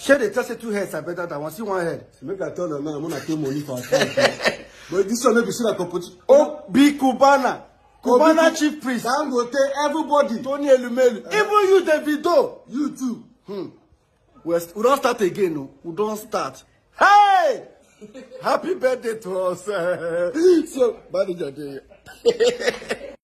Share the test 2 heads are better than one. See one head. So make I tell them now, I'm gonna take money for account. But this one maybe see like competition. Oh, be Cubana. Cubana chief priest. I'm gonna take everybody. Tony Elumelu. Even you, Davido. You too. We don't start again. No. We don't start. Hey! Happy birthday to us. So, bad day.